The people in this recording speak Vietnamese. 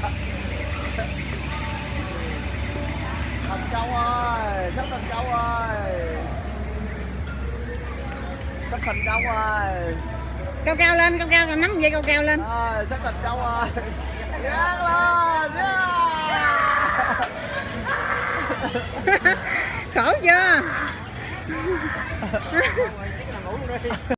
Thành công ơi, sắp thành công ơi, sắp thành công rồi. Cao cao lên, cao cao nắm dây cao cao lên. Sắp thành công rồi. Nhát lên, Khổ chưa?